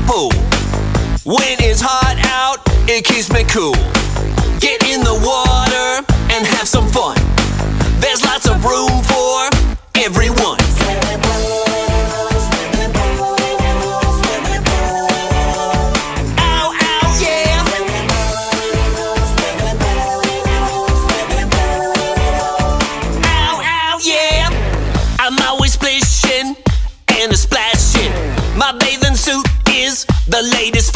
pool. When it's hot out, it keeps me cool. Get in the water and have some fun. There's lots of room for everyone. Ow, ow, yeah. Ow, ow, yeah. I'm always splishing and a splashing. My bathing suit is the latest